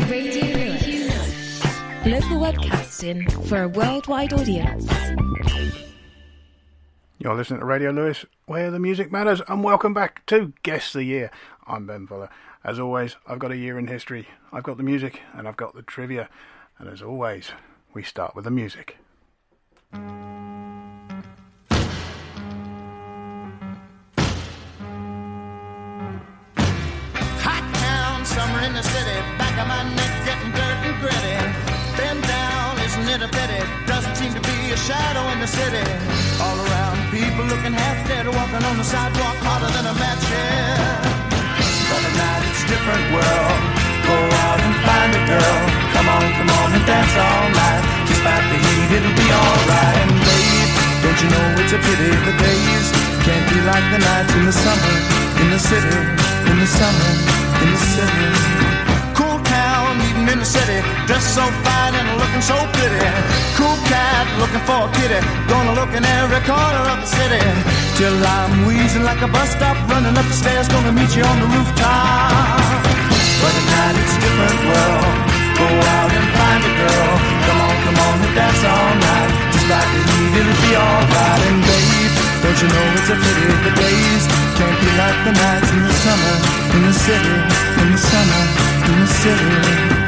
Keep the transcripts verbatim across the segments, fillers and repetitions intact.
Radio Lewes. Local webcasting for a worldwide audience. You're listening to Radio Lewes, where the music matters, and welcome back to Guess the Year. I'm Ben Fuller. As always, I've got a year in history, I've got the music, and I've got the trivia. And as always, we start with the music. Summer in the city, back of my neck getting dirt and gritty. Bend down, isn't it a pity? Doesn't seem to be a shadow in the city. All around, people looking half dead, walking on the sidewalk harder than a match here. But at night it's a different world. Go out and find a girl. Come on, come on and dance all night. Despite the heat, it'll be alright. And babe, don't you know it's a pity the days can't be like the nights in the summer, in the city, in the summer. In the city, cool town, meeting in the city, dressed so fine and looking so pretty. Cool cat, looking for a kitty, gonna look in every corner of the city. Till I'm wheezing like a bus stop, running up the stairs, gonna meet you on the rooftop. But at night it's a different world. Go out and find a girl. Come on, come on and dance all night. Just like the heat, it'll be alright. And babe, don't you know it's a pity the days can't be like the nights in the summer, in the city, in the summer, in the city.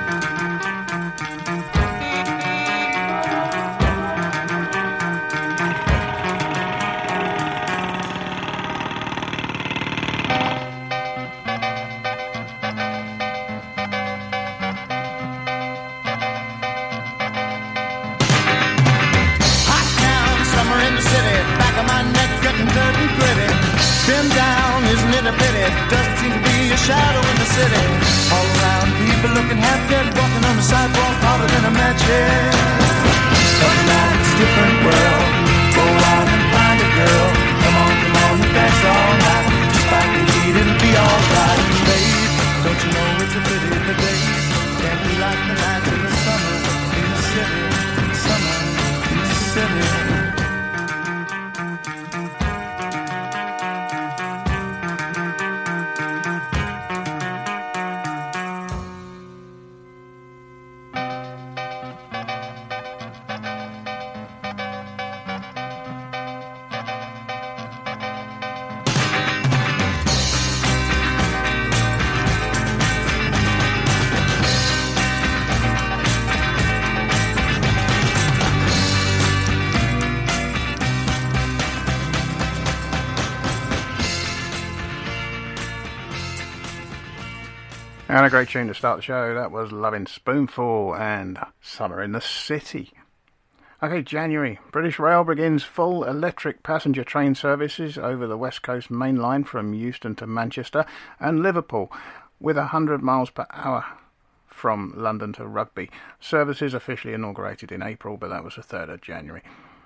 And a great tune to start the show. That was Lovin' Spoonful and Summer in the City. Okay, January. British Rail begins full electric passenger train services over the West Coast Main Line from Euston to Manchester and Liverpool with one hundred miles per hour from London to Rugby. Services officially inaugurated in April, but that was the third of January.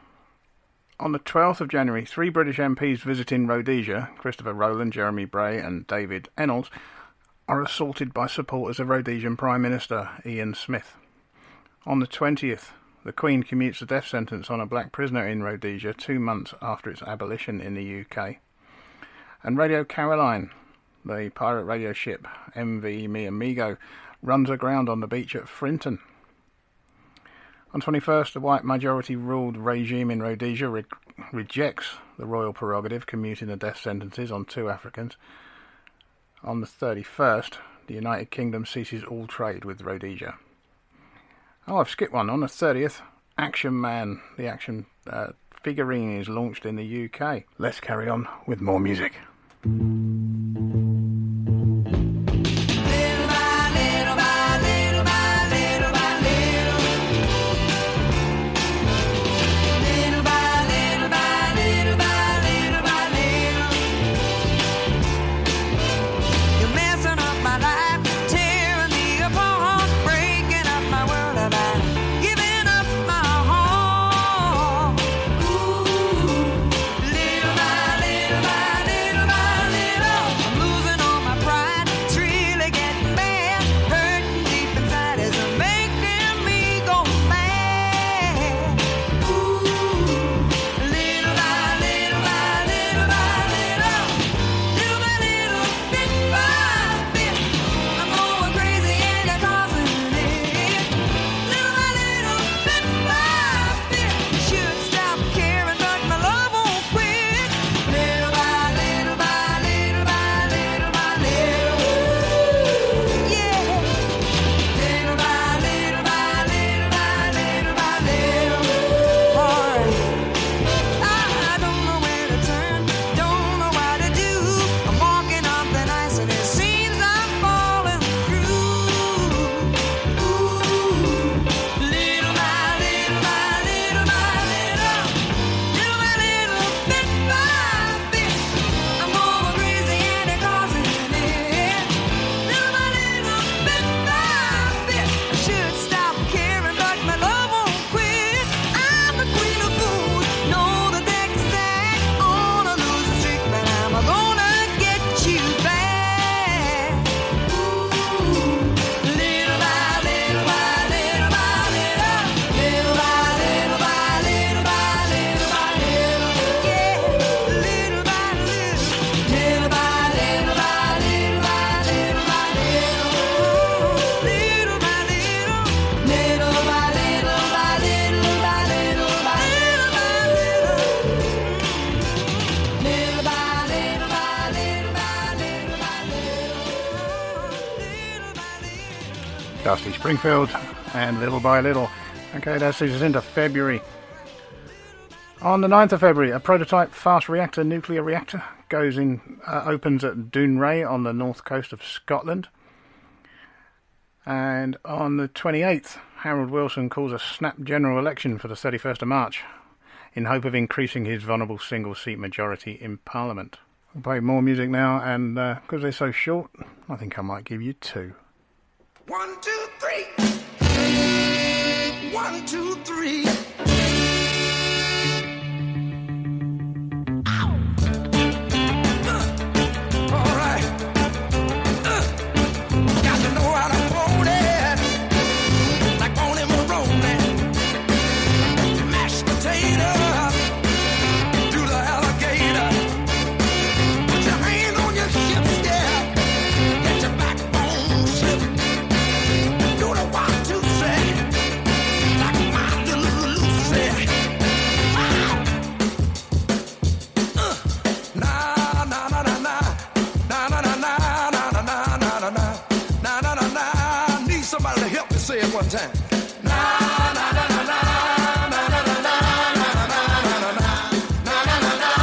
On the twelfth of January, three British M Ps visiting Rhodesia, Christopher Rowland, Jeremy Bray and David Ennals, are assaulted by supporters of Rhodesian Prime Minister Ian Smith. On the twentieth, the Queen commutes the death sentence on a black prisoner in Rhodesia two months after its abolition in the U K. And Radio Caroline, the pirate radio ship M V Mi Amigo, runs aground on the beach at Frinton. On twenty-first, the white majority-ruled regime in Rhodesia re- rejects the royal prerogative, commuting the death sentences on two Africans. On the thirty-first, the United Kingdom ceases all trade with Rhodesia. Oh, I've skipped one. On the thirtieth, Action Man, the action uh, figurine, is launched in the U K. Let's carry on with more music. Little by little by little by little Dusty Springfield and Little by Little. Okay, that sees us into February. On the ninth of February, a prototype fast reactor nuclear reactor goes in, uh, opens at Dounreay on the north coast of Scotland. And on the twenty-eighth, Harold Wilson calls a snap general election for the thirty-first of March in hope of increasing his vulnerable single-seat majority in Parliament. We'll play more music now, and because uh, they're so short, I think I might give you two. One, two, three. One, two, three. Say it one time. Na na na na na na na na na na na na na.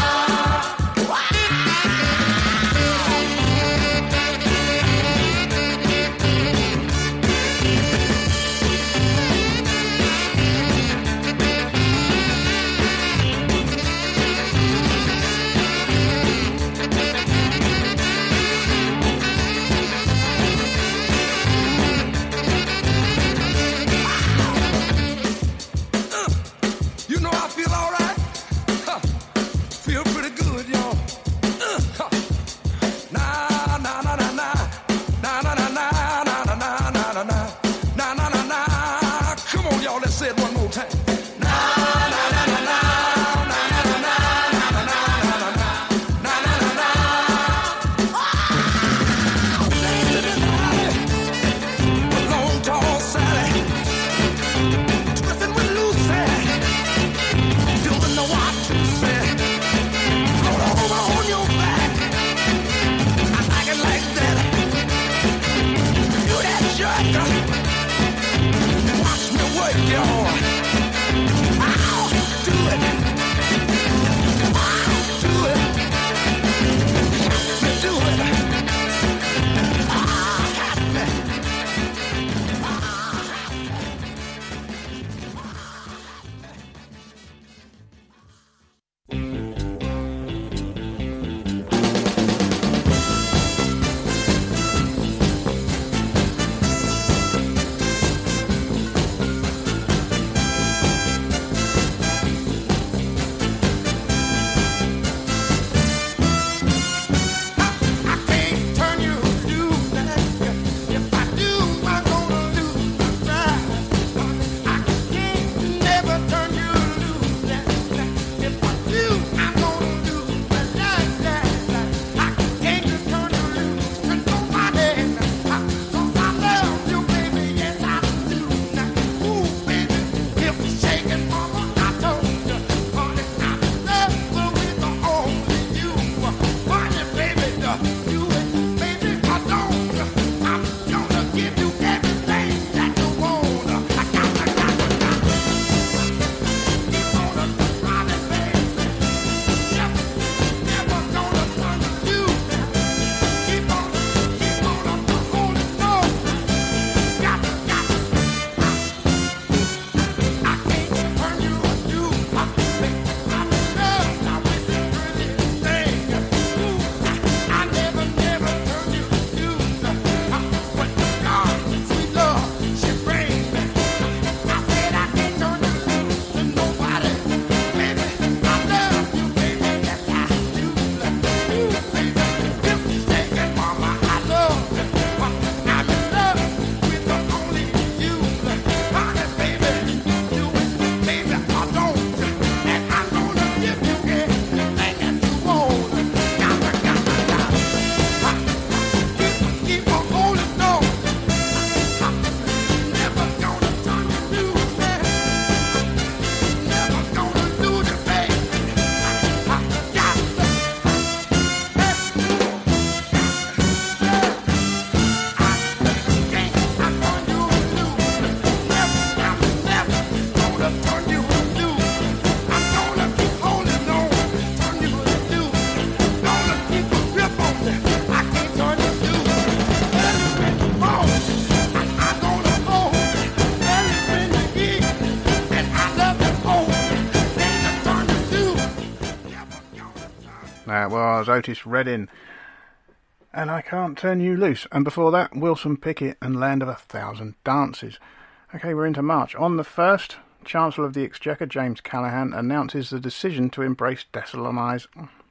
That was Otis Redding and I Can't Turn You Loose. And before that, Wilson Pickett and Land of a Thousand Dances. Okay, we're into March. On the first, Chancellor of the Exchequer James Callaghan announces the decision to embrace decimalisation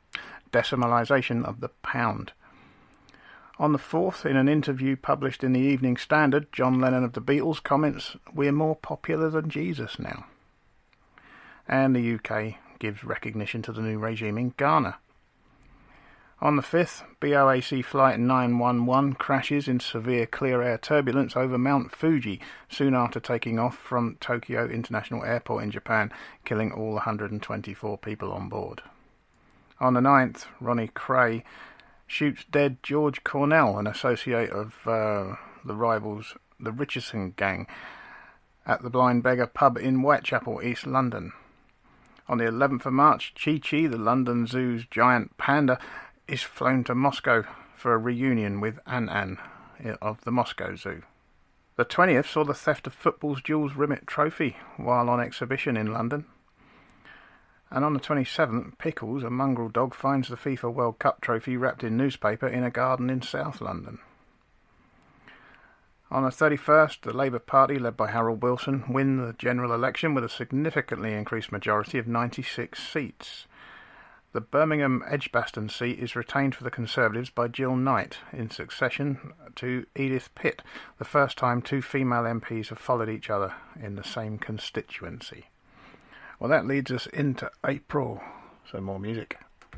of the pound. On the fourth, in an interview published in the Evening Standard, John Lennon of the Beatles comments, "We're more popular than Jesus now." And the U K gives recognition to the new regime in Ghana. On the fifth, B O A C Flight nine one one crashes in severe clear-air turbulence over Mount Fuji soon after taking off from Tokyo International Airport in Japan, killing all one hundred twenty-four people on board. On the ninth, Ronnie Cray shoots dead George Cornell, an associate of uh, the rivals, the Richardson Gang, at the Blind Beggar pub in Whitechapel, East London. On the eleventh of March, Chi-Chi, the London Zoo's giant panda, is flown to Moscow for a reunion with An-An of the Moscow Zoo. The twentieth saw the theft of football's Jules Rimet trophy while on exhibition in London. And on the twenty-seventh, Pickles, a mongrel dog, finds the FIFA World Cup trophy wrapped in newspaper in a garden in South London. On the thirty-first, the Labour Party, led by Harold Wilson, win the general election with a significantly increased majority of ninety-six seats. The Birmingham Edgbaston seat is retained for the Conservatives by Jill Knight, in succession to Edith Pitt, the first time two female M Ps have followed each other in the same constituency. Well, that leads us into April, so more music.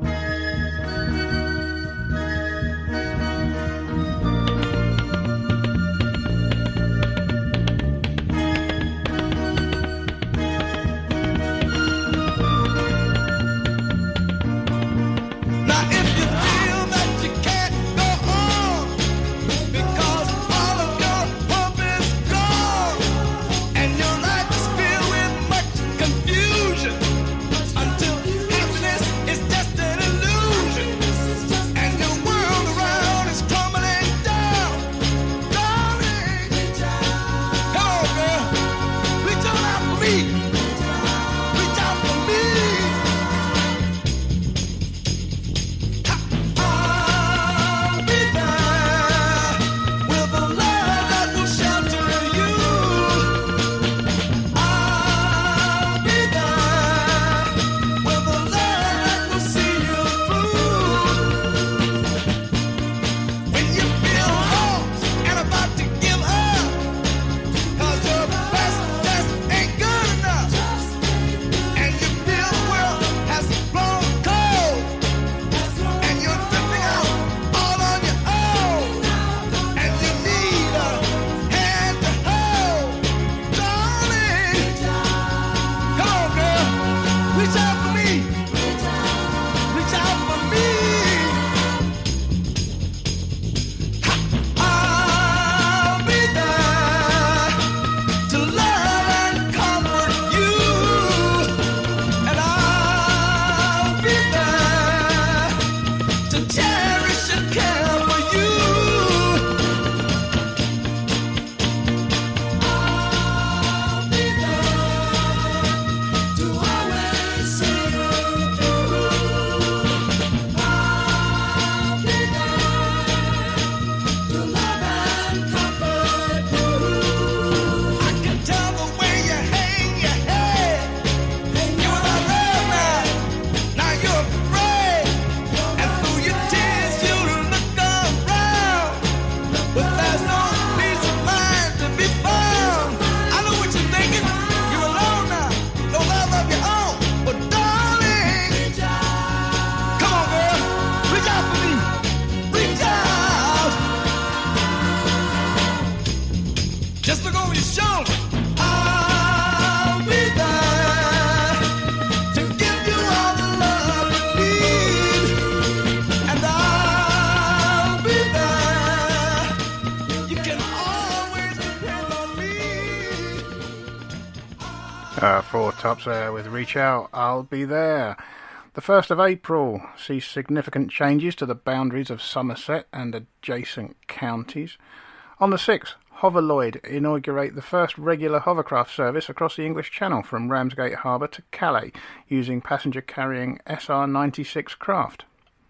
Uh, four tops there with Reach Out, I'll Be There. The first of April sees significant changes to the boundaries of Somerset and adjacent counties. On the sixth, Hoverloyd inaugurate the first regular hovercraft service across the English Channel from Ramsgate Harbour to Calais using passenger-carrying S R ninety-six craft.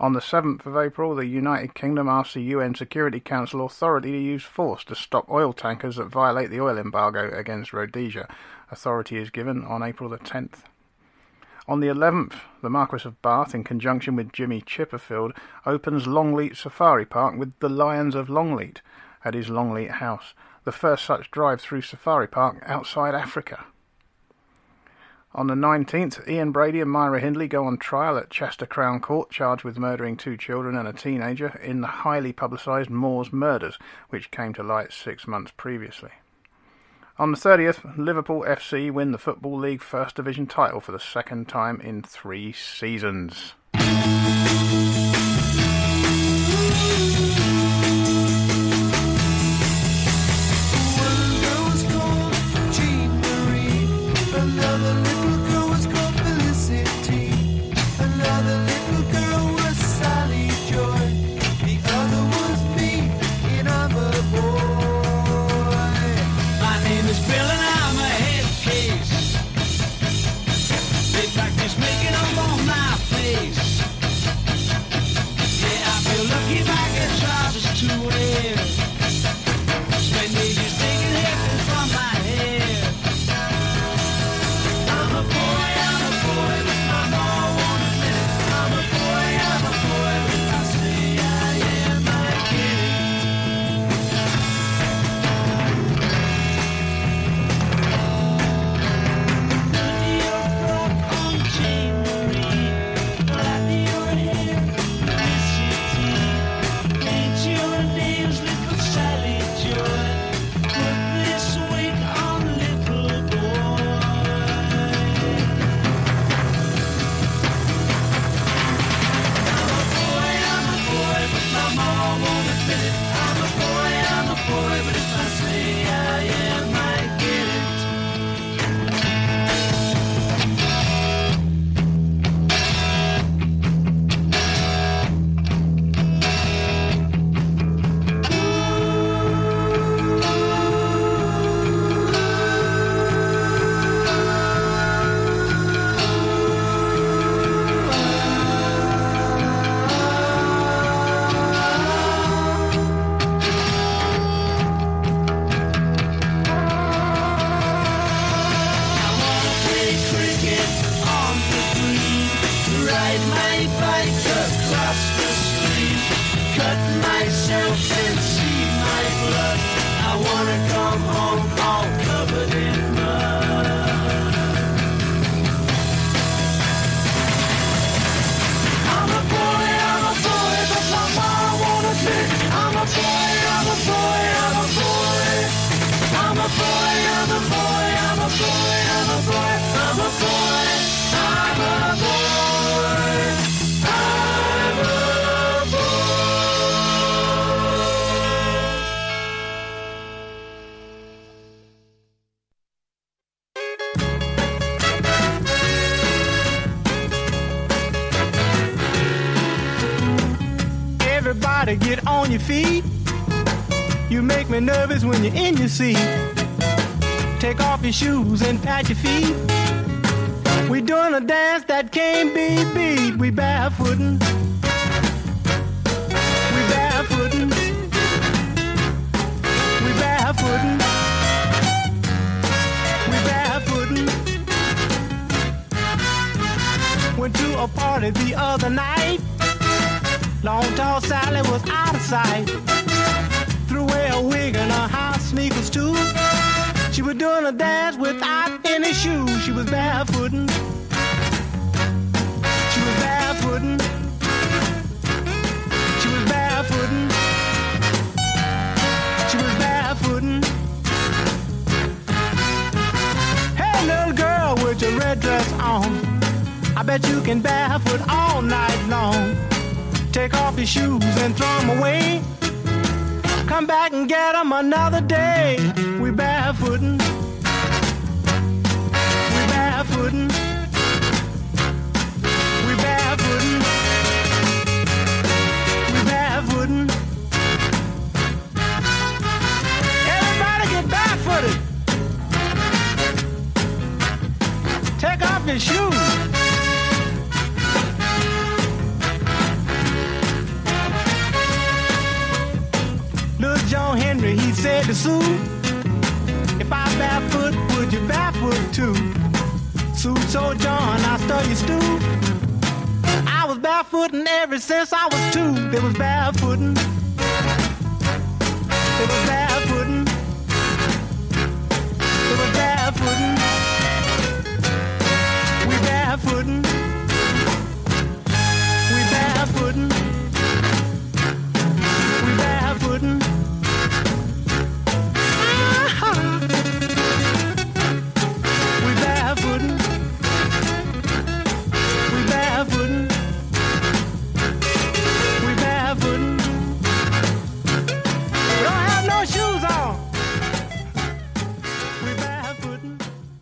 On the seventh of April, the United Kingdom asked the U N Security Council authority to use force to stop oil tankers that violate the oil embargo against Rhodesia. Authority is given on April the tenth. On the eleventh, the Marquess of Bath, in conjunction with Jimmy Chipperfield, opens Longleat Safari Park with the Lions of Longleat at his Longleat house, the first such drive-through safari park outside Africa. On the nineteenth, Ian Brady and Myra Hindley go on trial at Chester Crown Court, charged with murdering two children and a teenager in the highly publicised Moors murders, which came to light six months previously. On the thirtieth, Liverpool F C win the Football League First Division title for the second time in three seasons. Get on your feet. You make me nervous when you're in your seat. Take off your shoes and pat your feet. We doing a dance that can't be beat. We barefootin'. We barefootin'. We barefootin'. We barefootin'. Went to a party the other night. Long tall Sally was out of sight. Threw away her wig and her house sneakers too. She was doing a dance without any shoes. She was barefootin'. She was barefootin'. She was barefootin'. She was barefootin'. Hey little girl with your red dress on, I bet you can barefoot all night long. Take off your shoes and throw them away. Come back and get them another day. We barefootin'. We barefootin'. We barefootin'. We barefootin'. Everybody get barefooted. Take off your shoes. baby Sue, if I barefoot, would you barefoot too? Sue told John, I stir you stew. I was barefooting ever since I was two. There was barefooting. There was barefooting. There was barefooting. We barefooting. We barefooting. We barefooting. Ah-ha. We barefooting. We barefooting. We barefooting. We don't have no shoes on. We barefooting.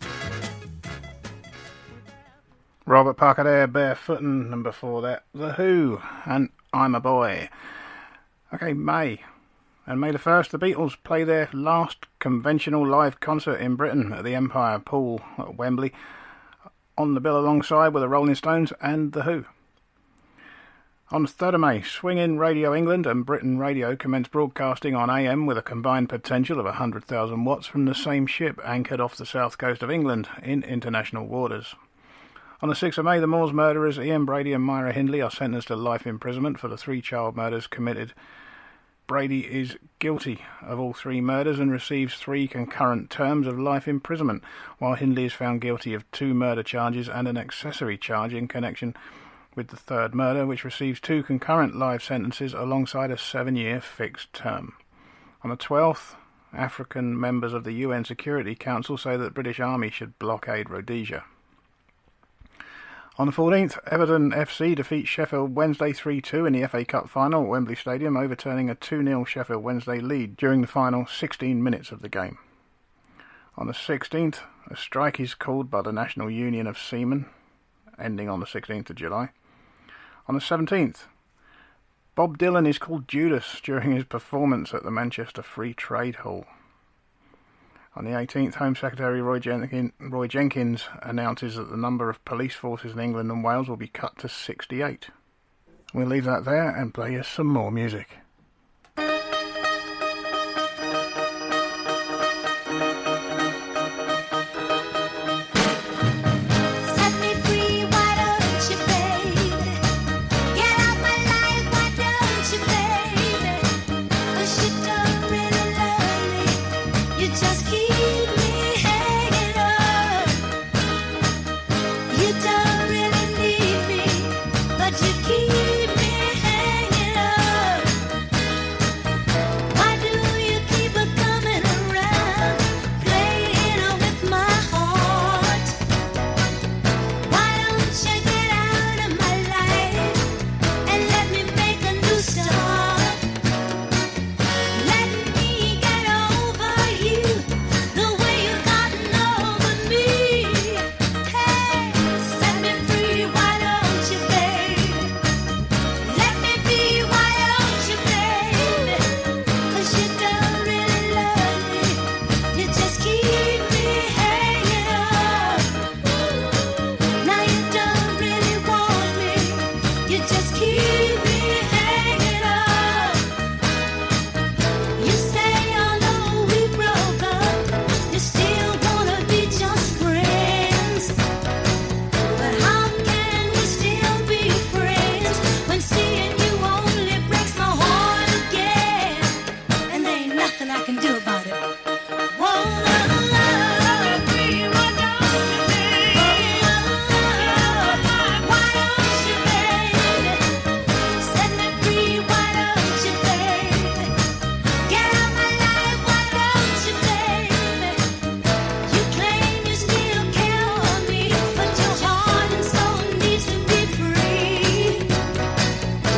Robert Parker there, barefooting, and before that, The Who, and I'm a Boy. Okay, May. And May the first, the Beatles play their last conventional live concert in Britain at the Empire Pool at Wembley, on the bill alongside with the Rolling Stones and The Who. On the third of May, Swing In Radio England and Britain Radio commenced broadcasting on A M with a combined potential of one hundred thousand watts from the same ship anchored off the south coast of England in international waters. On the sixth of May, the Moors murderers Ian Brady and Myra Hindley are sentenced to life imprisonment for the three child murders committed. Brady is guilty of all three murders and receives three concurrent terms of life imprisonment, while Hindley is found guilty of two murder charges and an accessory charge in connection with the third murder, which receives two concurrent life sentences alongside a seven-year fixed term. On the twelfth, African members of the U N Security Council say that the British Army should blockade Rhodesia. On the fourteenth, Everton F C defeat Sheffield Wednesday three two in the F A Cup final at Wembley Stadium, overturning a two nil Sheffield Wednesday lead during the final sixteen minutes of the game. On the sixteenth, a strike is called by the National Union of Seamen, ending on the sixteenth of July. On the seventeenth, Bob Dylan is called Judas during his performance at the Manchester Free Trade Hall. On the eighteenth, Home Secretary Roy, Jenkin, Roy Jenkins announces that the number of police forces in England and Wales will be cut to sixty-eight. We'll leave that there and play you some more music.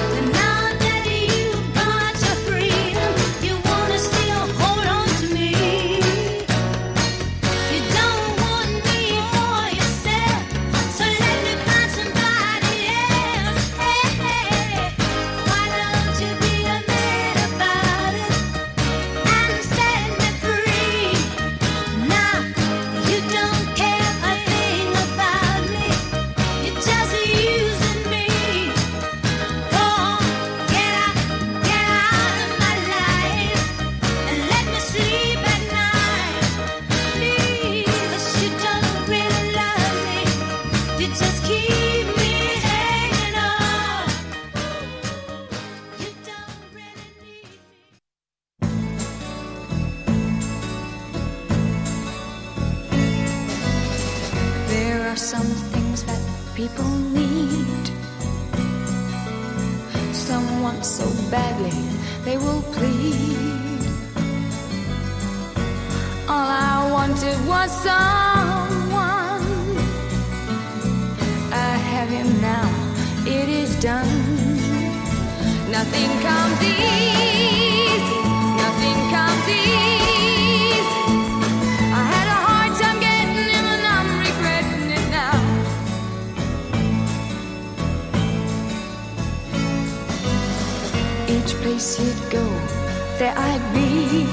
Me people need someone so badly they will plead. All I wanted was someone. I have him now, it is done. Nothing comes easy, nothing comes easy. I had a hard time getting him and I'm regretting it now. Each place he'd go, there I'd be.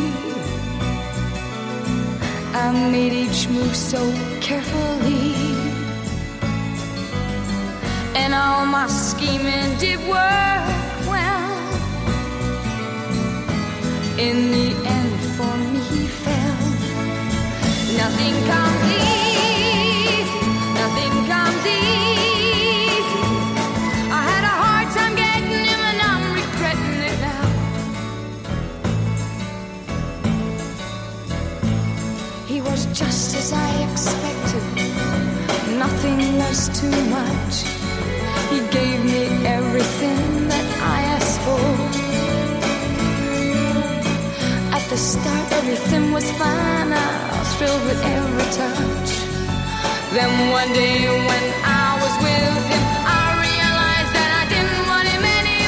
I made each move so carefully, and all my scheming did work well. In the end, for me he fell. Nothing comes easy, nothing comes easy. I had a hard time getting him and I'm regretting it now. He was just as I expected, nothing was too much. He gave me everything that I asked for. At the start everything was fine, I was thrilled with every touch. Then one day when I was with him, I realized that I didn't want him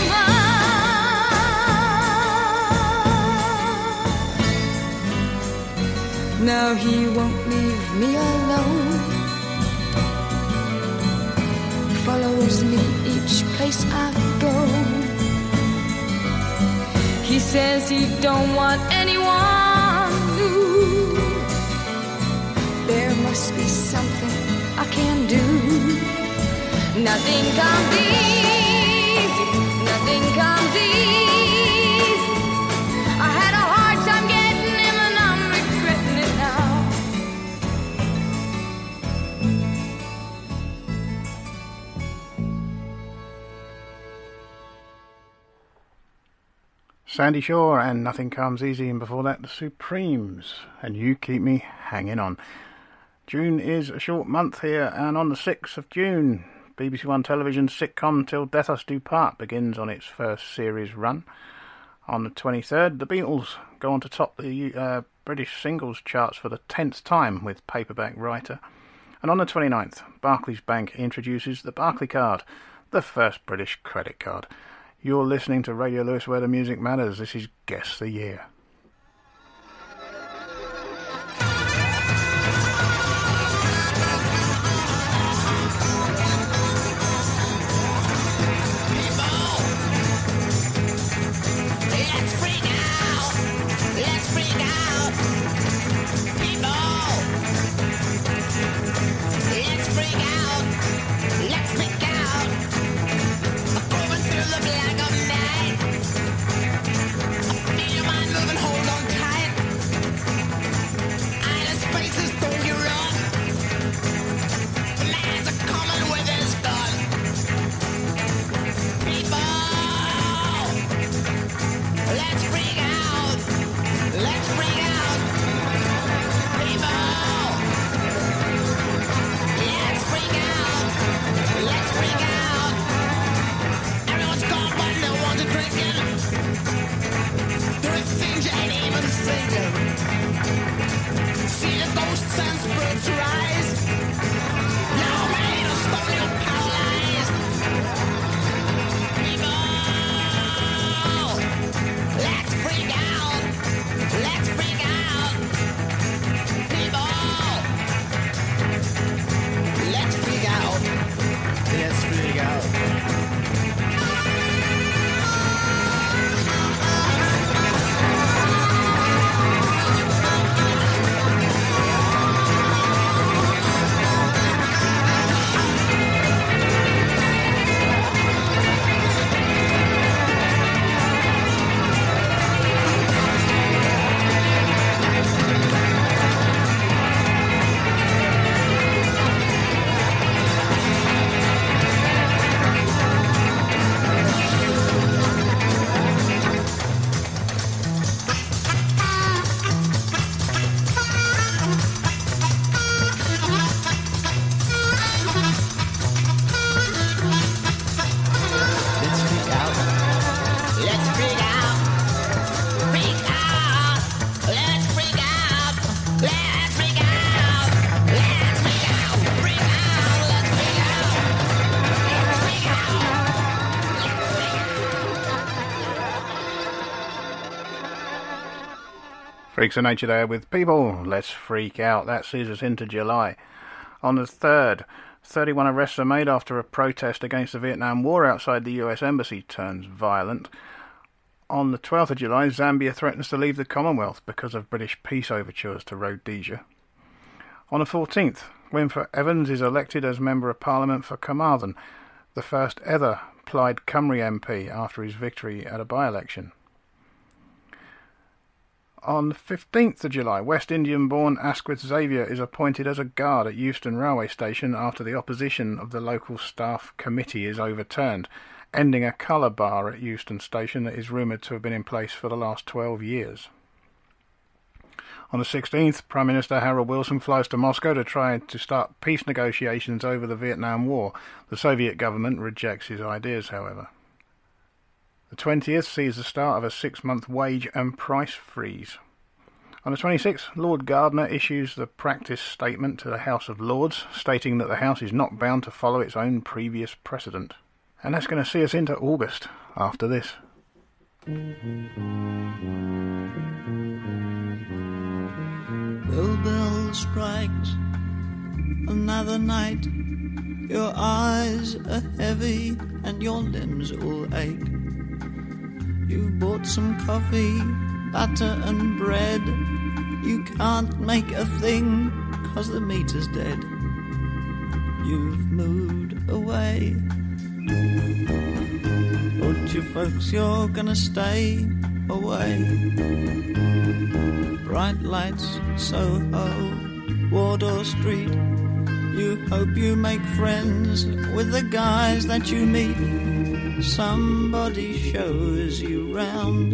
anymore. Now he won't leave me alone, follows me each place I go. He says he don't want anyone new. There must be something I can do. Nothing comes easy, nothing comes easy. I had a hard time getting him and I'm regretting it now. Sandy Shore and Nothing Comes Easy, and before that the Supremes and You Keep Me Hanging On. June is a short month here, and on the sixth of June B B C One Television's sitcom Till Death Us Do Part begins on its first series run. On the twenty-third, the Beatles go on to top the uh, British singles charts for the tenth time with Paperback Writer. And on the twenty-ninth, Barclays Bank introduces the Barclaycard, the first British credit card. You're listening to Radio Lewes, where the music matters. This is Guess the Year. Let's freak out! Let's freak out! People! Let's freak out! Let's freak out! Moving through the black of night. I feel your mind moving. Freaks of Nature there with People, Let's Freak Out. That sees us into July. On the third, thirty-one arrests are made after a protest against the Vietnam War outside the U S Embassy turns violent. On the twelfth of July, Zambia threatens to leave the Commonwealth because of British peace overtures to Rhodesia. On the fourteenth, Wynford Evans is elected as Member of Parliament for Carmarthen, the first ever Plaid Cymru M P after his victory at a by-election. On the fifteenth of July, West Indian-born Asquith Xavier is appointed as a guard at Euston Railway Station after the opposition of the local staff committee is overturned, ending a colour bar at Euston Station that is rumoured to have been in place for the last twelve years. On the sixteenth, Prime Minister Harold Wilson flies to Moscow to try to start peace negotiations over the Vietnam War. The Soviet government rejects his ideas, however. The twentieth sees the start of a six-month wage and price freeze. On the twenty-sixth, Lord Gardner issues the practice statement to the House of Lords, stating that the House is not bound to follow its own previous precedent. And that's going to see us into August after this. Bell bell strikes another night. Your eyes are heavy and your limbs all ache. You've bought some coffee, butter and bread. You can't make a thing 'cause the meter's dead. You've moved away. Told you folks you're gonna stay away. Bright lights, Soho, Wardour Street. You hope you make friends with the guys that you meet. Somebody shows you round.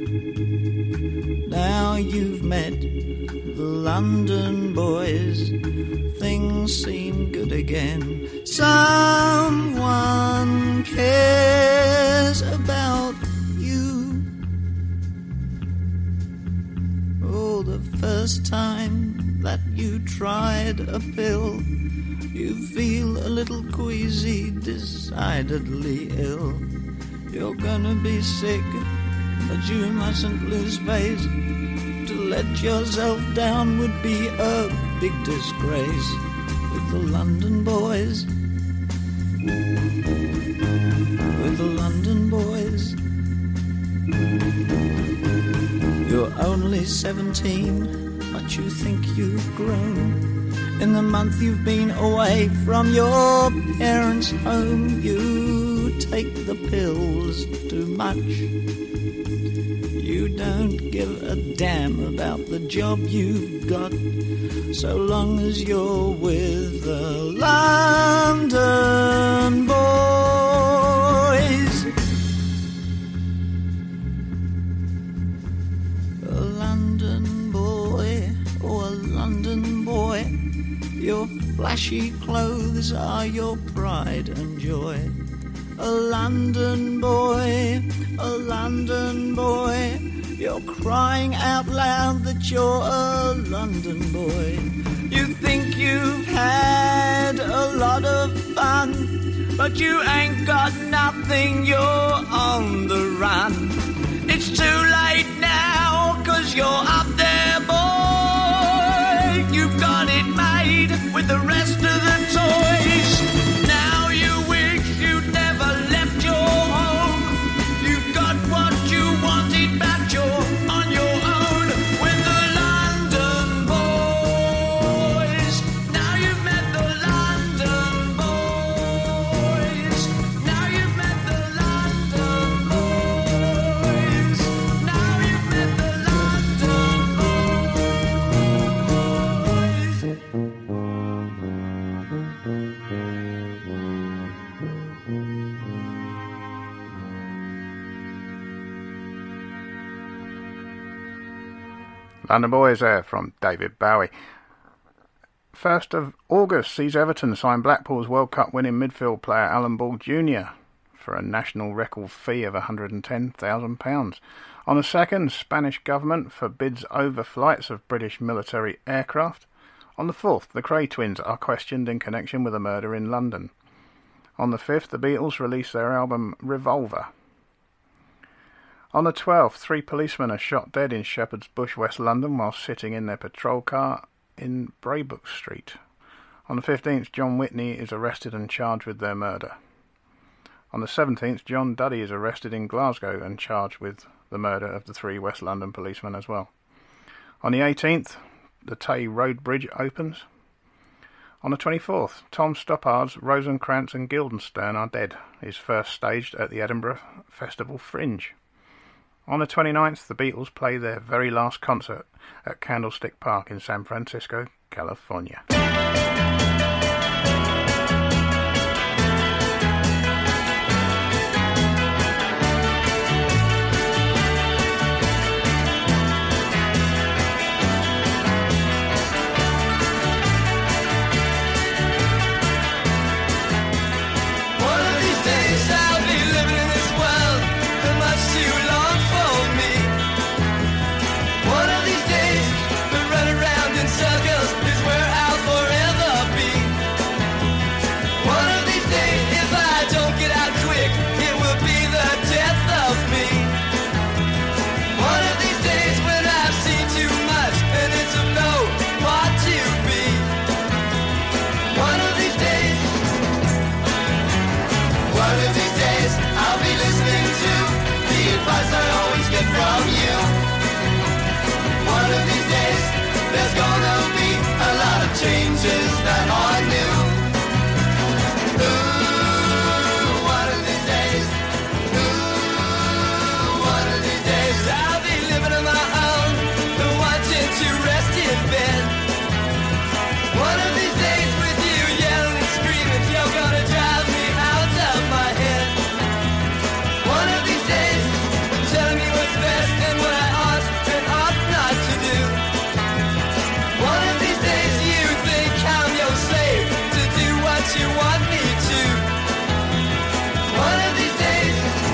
Now you've met the London boys. Things seem good again. Someone cares about you. Oh, the first time that you tried a pill, you feel a little queasy, decidedly ill. You're gonna be sick, but you mustn't lose faith. To let yourself down would be a big disgrace with the London boys. With the London boys. You're only seventeen, but you think you've grown. In the month you've been away from your parents' home, you take the pills too much. You don't give a damn about the job you've got, so long as you're with the London boys. A London boy, oh a London boy. Your flashy clothes are your pride and joy. A London boy, a London boy. You're crying out loud that you're a London boy. You think you've had a lot of fun, but you ain't got nothing, you're on the run. It's too late now, 'cause you're up there, boy. You've got it made with the rest of the toys. Now you wish you'd never left your home. You've got what you wanted, but you're on your own with the London boys. Now you've met the London boys. Now you've met the London boys. Now you've met the London London Boys there from David Bowie. first of August sees Everton sign Blackpool's World Cup winning midfield player Alan Ball Junior for a national record fee of one hundred and ten thousand pounds. On the second, Spanish government forbids overflights of British military aircraft. On the fourth, the Cray twins are questioned in connection with a murder in London. On the fifth, the Beatles release their album Revolver. On the twelfth, three policemen are shot dead in Shepherd's Bush, West London, while sitting in their patrol car in Braybrooke Street. On the fifteenth, John Whitney is arrested and charged with their murder. On the seventeenth, John Duddy is arrested in Glasgow and charged with the murder of the three West London policemen as well. On the eighteenth, the Tay Road Bridge opens. On the twenty-fourth, Tom Stoppard's Rosencrantz and Guildenstern Are Dead is first staged at the Edinburgh Festival Fringe. On the twenty-ninth, the Beatles play their very last concert at Candlestick Park in San Francisco, California. From you. One of these days, there's gonna be a lot of changes that are new. Ooh, one of these days. Ooh, one of these days, I'll be living on my own, wanting to rest in bed. One of these days with you yelling and screaming, you're gonna drive me out of my head. One of these days, telling me what's best and what I ought and ought not to do. One of these days you think I'm your slave to do what you want me to. One of these days,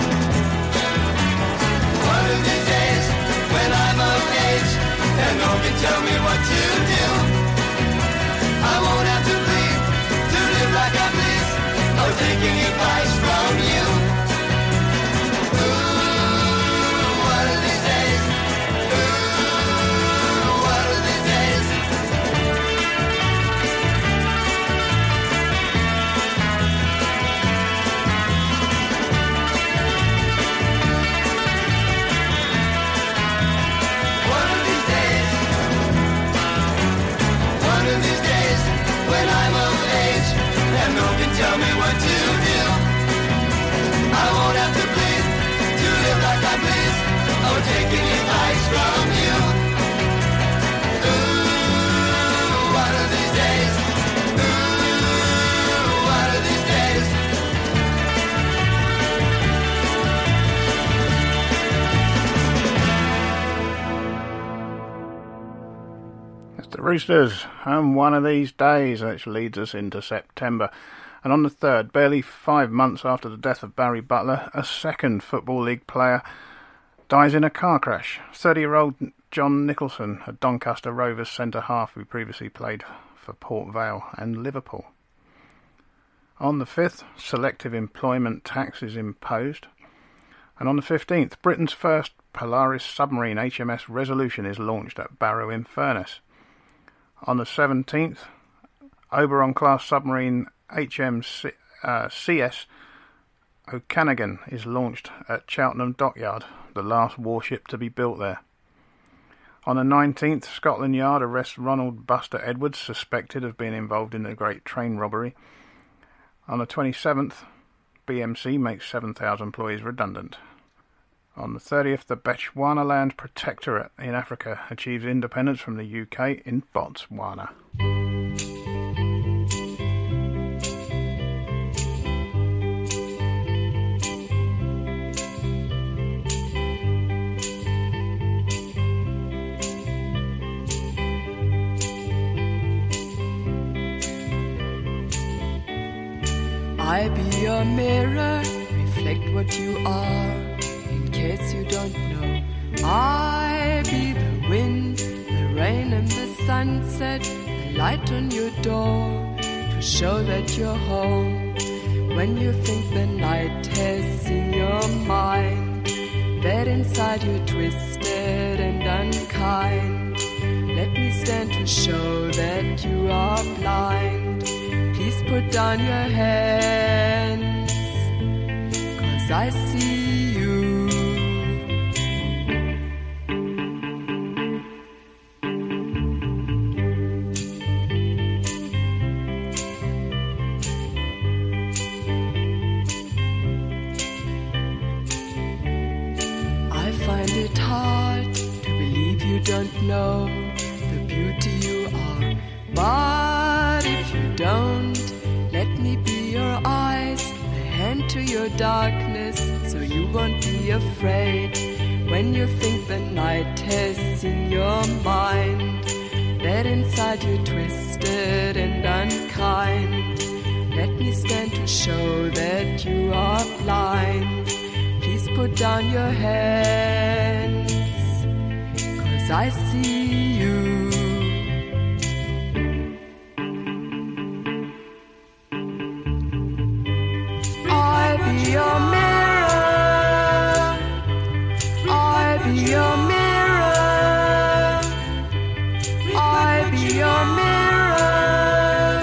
one of these days, when I'm of age and no one can tell me what to do, I won't have to plead to live like I please, or taking advice from you. Tell me what to do. I won't have to plead to live like I please, or taking advice from you. Ooh, one of these days. Ooh, one of these days. It's the Roosters, and one of these days, which leads us into September. And on the third, barely five months after the death of Barry Butler, a second Football League player dies in a car crash. thirty-year-old John Nicholson, a Doncaster Rovers centre-half who previously played for Port Vale and Liverpool. On the fifth, selective employment tax is imposed. And on the fifteenth, Britain's first Polaris submarine H M S Resolution is launched at Barrow-in-Furness. On the seventeenth, Oberon-class submarine H M C S Okanagan is launched at Cheltenham Dockyard, the last warship to be built there. On the nineteenth, Scotland Yard arrests Ronald Buster Edwards, suspected of being involved in the Great Train Robbery. On the twenty-seventh, B M C makes seven thousand employees redundant. On the thirtieth, the Bechuanaland Protectorate in Africa achieves independence from the U K in Botswana. I be your mirror, reflect what you are, in case you don't know. I be the wind, the rain and the sunset, the light on your door, to show that you're home. When you think the night has in your mind, that inside you're twisted and unkind. Let me stand to show that you are blind. Please put down your hands, 'cause I see you. I find it hard to believe you don't know the beauty you are. But if you don't, let me be your eyes, a hand to your darkness, so you won't be afraid when you think the night has seen your mind. That inside you're twisted and unkind. Let me stand to show that you are blind. Please put down your hands, 'cause I see you. I be your mirror, I be your mirror, I be your mirror,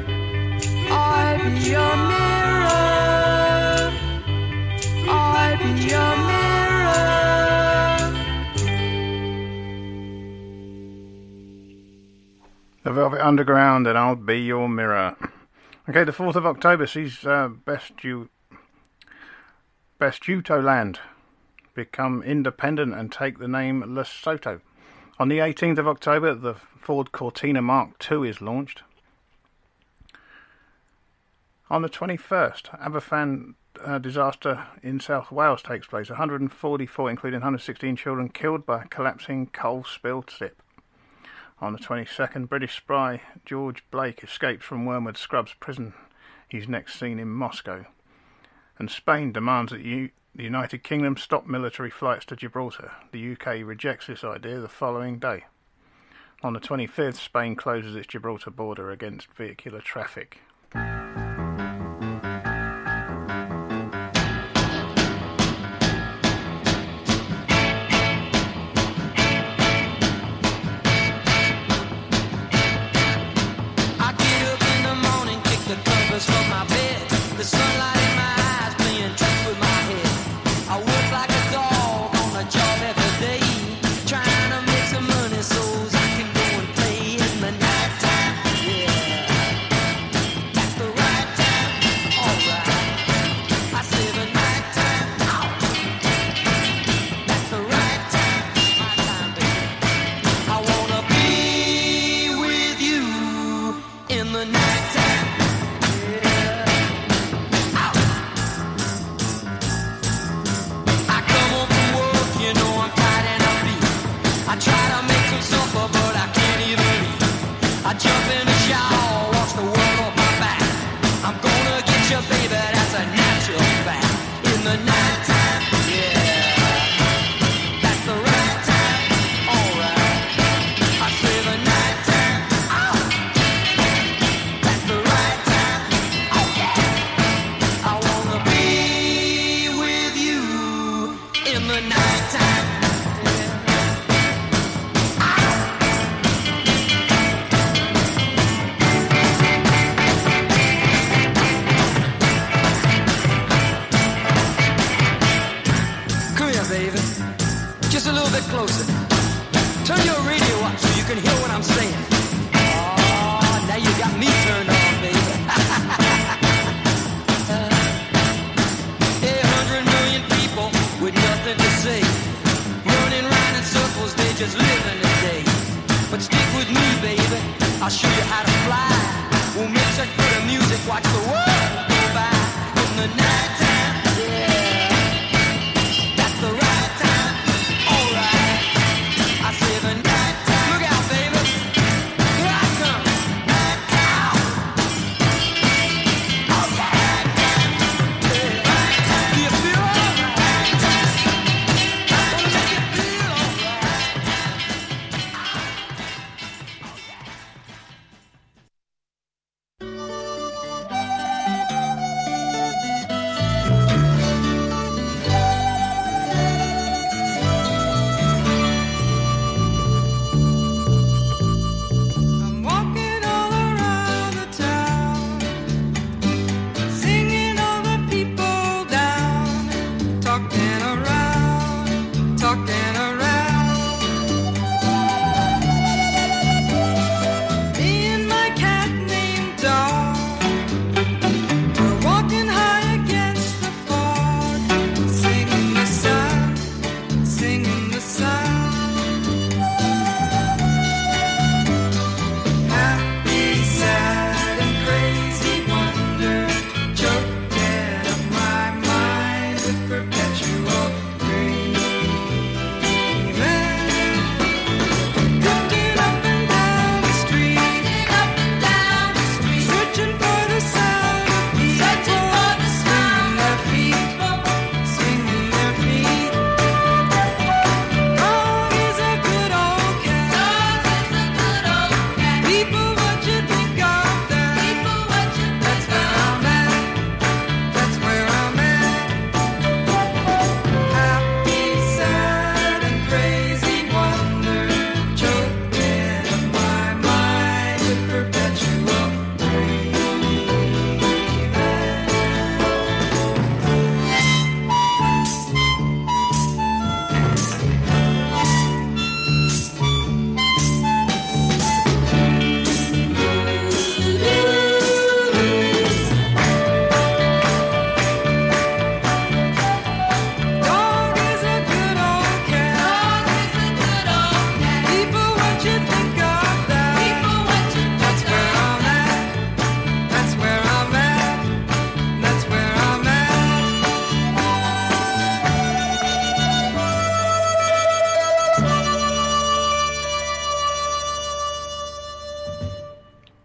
I be your mirror, I be your mirror. The Velvet Underground and I'll Be Your Mirror. Okay, the fourth of October sees uh, Best U- Best Uto Land become independent and take the name Lesotho. On the eighteenth of October, the Ford Cortina Mark two is launched. On the twenty-first, Aberfan uh, disaster in South Wales takes place. one hundred forty-four, including one hundred sixteen children, killed by a collapsing coal spill tip. On the twenty-second, British spy George Blake escapes from Wormwood Scrubs prison. He's next seen in Moscow. And Spain demands that you, the United Kingdom stop military flights to Gibraltar. The U K rejects this idea the following day. On the twenty-fifth, Spain closes its Gibraltar border against vehicular traffic. From my bed, the sunlight in my eyes playing tricks with my head. I work like a dog on a job every day, trying to make some money so I can go and play in the night time. Yeah, that's the right time. Alright, I say the night time. Ow. That's the right time. My time, baby. I wanna be with you in the night time. I try to make some supper, but I can't even eat. I jump in the shower, wash the world off my back. I'm gonna get you, baby, that's a natural fact. In the night time, yeah, that's the right time. Alright, I say the night time. Oh, that's the right time. Oh yeah, I wanna be with you in the night time. Just a little bit closer. Turn your radio up so you can hear what I'm saying. Oh, now you got me turned on, baby. Hey, a hundred million people with nothing to say, running round in circles, they just living the day. But stick with me, baby, I'll show you how to fly. We'll make such good music, watch the world go by. In the night time, yeah, that's the right time. Alright, I say the night time. Look out, baby, here I come. Night time. Oh yeah, night time. Yeah. Night time. Do you feel alright? Night time. I'm gonna make you feel alright. Oh yeah.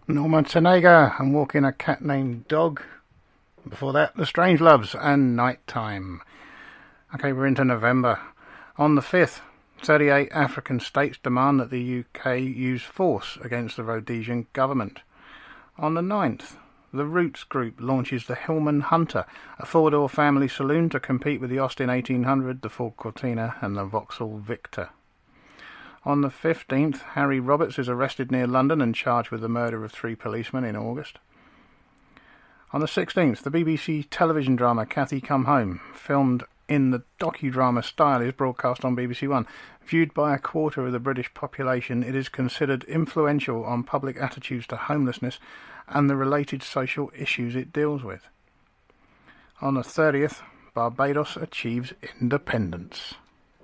Norma Tanega and Walking a Cat Named Dog. Before that, The Strangeloves and Night Time. Okay, we're into November. On the fifth, thirty-eight African states demand that the U K use force against the Rhodesian government. On the ninth, the Roots Group launches the Hillman Hunter, a four-door family saloon to compete with the Austin eighteen hundred, the Ford Cortina and the Vauxhall Victor. On the fifteenth, Harry Roberts is arrested near London and charged with the murder of three policemen in August. On the sixteenth, the B B C television drama Cathy Come Home, filmed in the docudrama style, is broadcast on B B C One. Viewed by a quarter of the British population, it is considered influential on public attitudes to homelessness and the related social issues it deals with. On the thirtieth, Barbados achieves independence.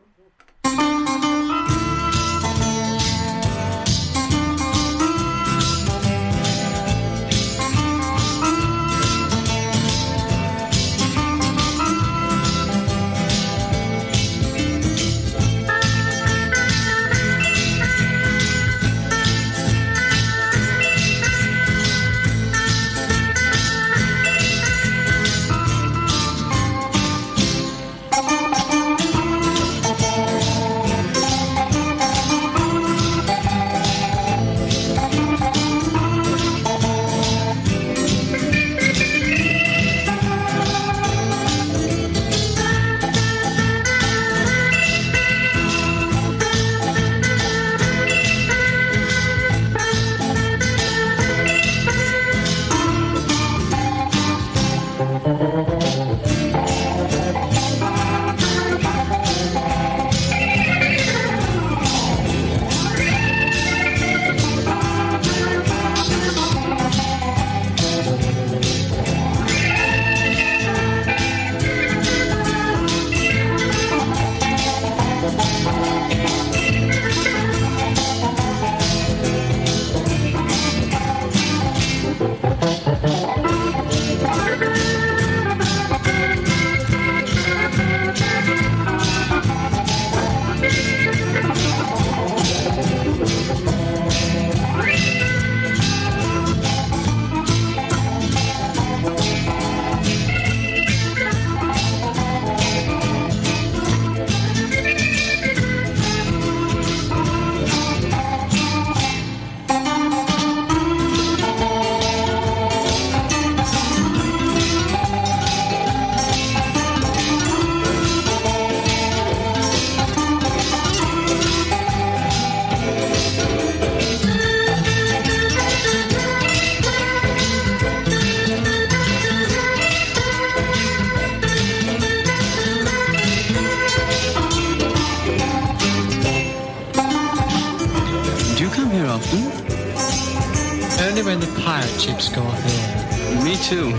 When the pirate chips go off here. Me too.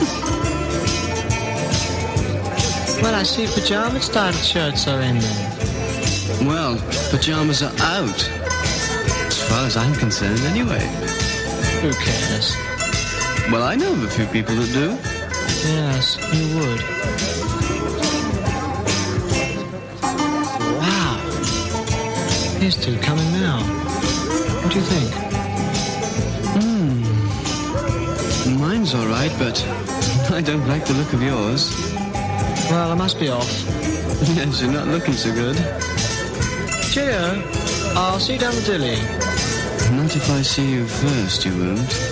Well, I see pajama style shirts are in there. Well, pajamas are out. As far as I'm concerned, anyway. Who cares? Well, I know of a few people that do. Yes, you would. Wow. Here's two coming now. What do you think? Mine's all right, but I don't like the look of yours. Well, I must be off. Yes, you're not looking so good. Cheerio. I'll see you down the dilly. Not if I see you first, you won't.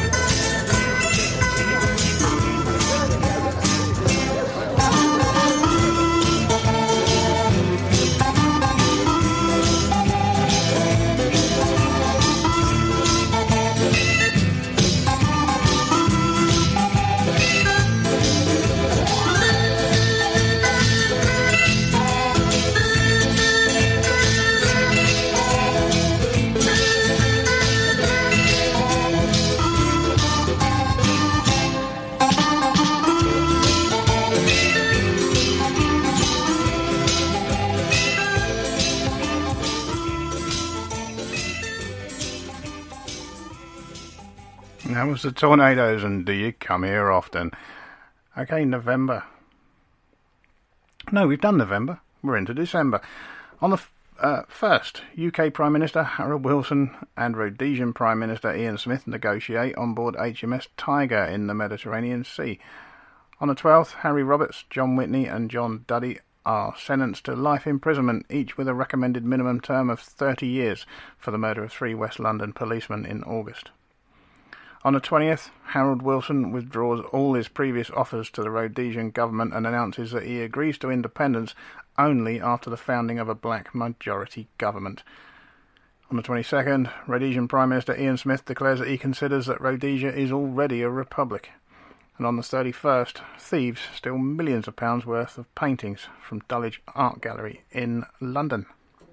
That was the Tornadoes and Do You Come Here Often? Okay, November. No, we've done November. We're into December. On the Uh, first, U K Prime Minister Harold Wilson and Rhodesian Prime Minister Ian Smith negotiate on board H M S Tiger in the Mediterranean Sea. On the twelfth, Harry Roberts, John Whitney and John Duddy are sentenced to life imprisonment, each with a recommended minimum term of thirty years for the murder of three West London policemen in August. On the twentieth, Harold Wilson withdraws all his previous offers to the Rhodesian government and announces that he agrees to independence only after the founding of a black majority government. On the twenty-second, Rhodesian Prime Minister Ian Smith declares that he considers that Rhodesia is already a republic. And on the thirty-first, thieves steal millions of pounds worth of paintings from Dulwich Art Gallery in London.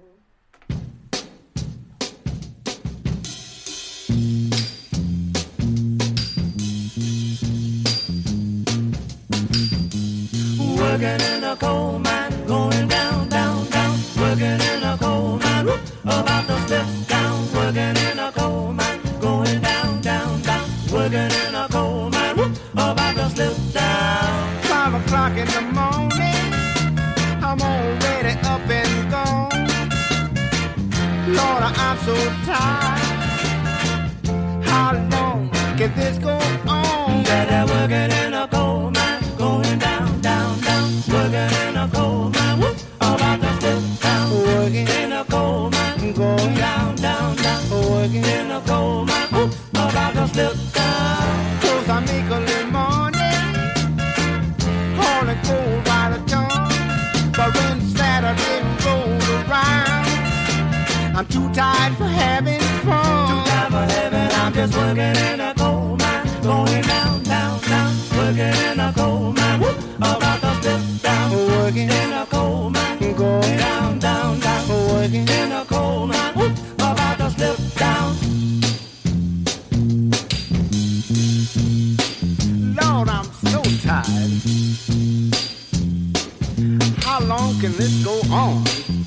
Working in a coal mine, going down, down, down. Working in a coal mine, whoop, about to slip down. Working in a coal mine, going down, down, down. Working in a coal mine, whoop, about to slip down. Five o'clock in the morning, I'm already up and gone. Lord, I'm so tired. How long can this go on? That I'm working in a coal mine, going down, down, down. Working in a coal mine, whoop, about to slip down. Working in a coal mine, going down, down, down. Working in a coal mine, whoop, about to slip down. Cause I make early morning, hauling coal by the ton. But when Saturday rolls around, I'm too tired for having fun. Too tired for having, I'm just working in a coal mine, going down, down, down. Working in a coal mine, whoop, about to slip down. Working in a coal mine, going down, down, down. Working in a coal mine, whoop, about to slip down. Lord, I'm so tired. How long can this go on?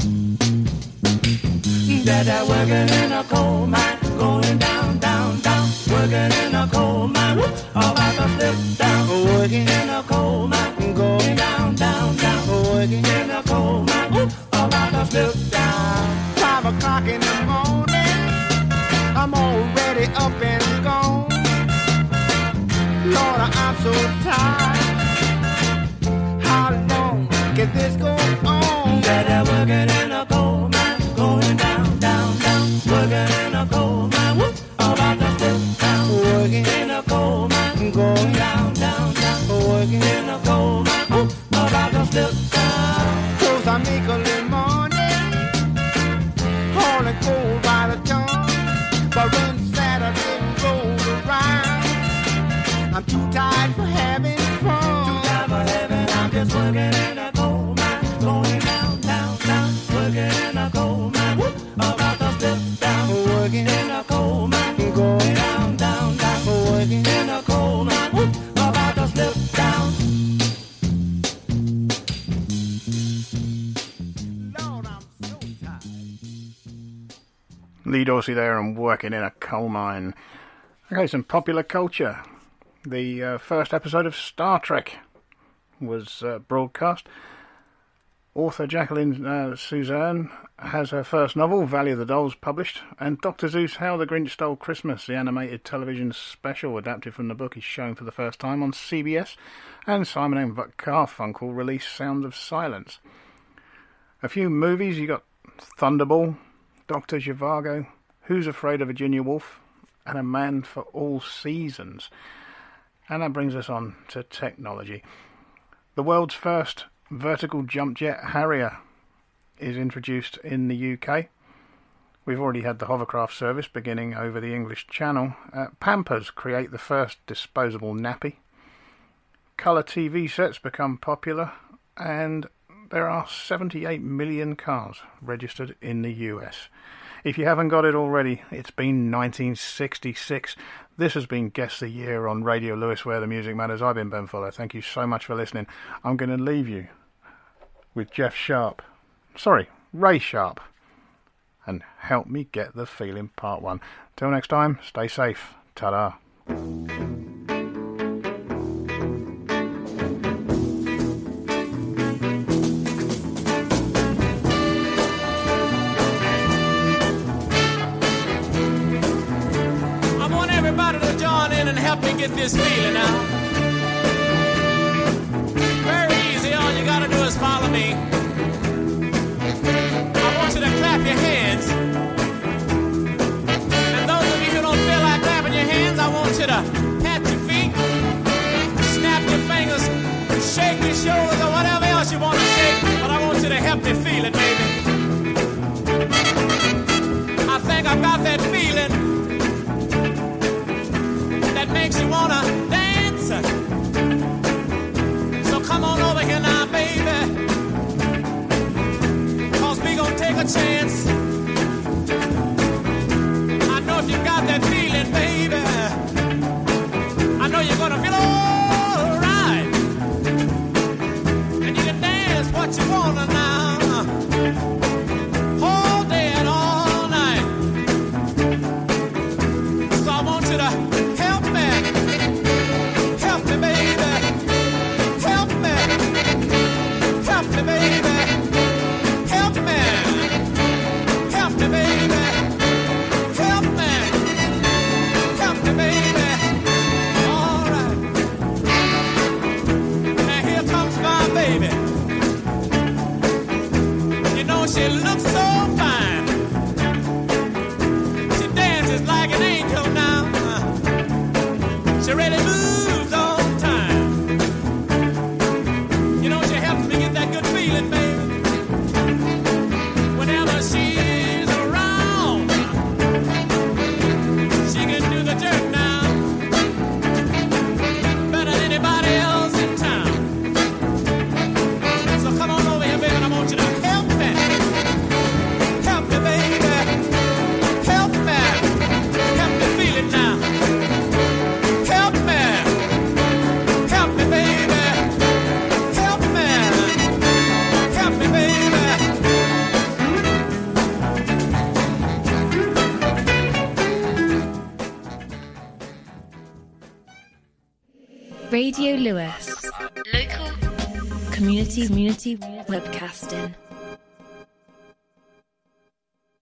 That I'm working in a coal mine, going down, down, down. Working in a coal mine, whoop, about to slip down. Working in a coal mine, going down, down, down. Working in a coal mine, whoop, about to slip down. Five o'clock in the morning, I'm already up and gone. Lord, I'm so tired. How long can this go on? That I'm working in a coal mine, going down, down, down. Working in a coal mine, whoop, about to slip down. Working in a coal mine, going down, down, down. Working in a coal mine, whoop, about to slip down. Cause I make early morning, hauling coal by the ton. But when Saturday rolls around, I'm too tired for having fun. Too tired for having, I'm just working in a coal mine, going down, down, down. Working in a coal mine, whoop, about to slip down. Working in a coal mine, going down, down, down. Working in a coal mine, whoop, about to slip down. Lord, I'm so tired. Lee Dorsey there and working in a coal mine. Okay, some popular culture. The uh, first episode of Star Trek was uh, broadcast. Author Jacqueline uh, Suzanne has her first novel, Valley of the Dolls, published. And Doctor Seuss' How the Grinch Stole Christmas, the animated television special adapted from the book, is shown for the first time on C B S. And Simon and Garfunkel released Sounds of Silence. A few movies, you got Thunderball, Doctor Zhivago, Who's Afraid of Virginia Woolf, and A Man for All Seasons. And that brings us on to technology. The world's first vertical jump jet Harrier is introduced in the U K. We've already had the hovercraft service beginning over the English Channel. Uh, Pampers create the first disposable nappy. Colour T V sets become popular, and there are seventy-eight million cars registered in the U S. If you haven't got it already, it's been nineteen sixty-six. This has been Guess the Year on Radio Lewes, where the music matters. I've been Ben Fuller. Thank you so much for listening. I'm going to leave you with Jeff Sharp. Sorry, Ray Sharp. And Help Me Get the Feeling Part one. Till next time, stay safe. Ta-da. in and help me get this feeling out. Very easy. All you gotta do is follow me. I want you to clap your hands. And those of you who don't feel like clapping your hands, I want you to pat your feet, snap your fingers, shake your shoulders, or whatever else you want to shake. But I want you to help me feel it, baby. I think I've got that feeling that makes you wanna dance. So come on over here now, baby, 'cause we gonna take a chance. I know if you got that feeling, baby, I know you're gonna feel all right. And you can dance what you wanna now, all day and all night. So I want you to help me, help me, baby, help me, help me, baby, help me, help me, baby, help me, help me, baby. All right. Now here comes my baby. You know she looks so fine. She dances like an angel now. She really moves on time. You know she helps me get that good feeling, baby. Whenever she's around, she can do the jerk now better than anybody else in town. So come on over here, baby, and I want you to help me, help me, baby, help me, help me feel it now. Help me, help me, baby, help me, help me, baby. Radio Lewes. Local community community webcasting.